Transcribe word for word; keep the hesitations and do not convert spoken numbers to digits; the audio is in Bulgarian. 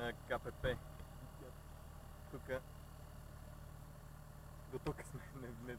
на КПП. Тук. До тук сме, не, не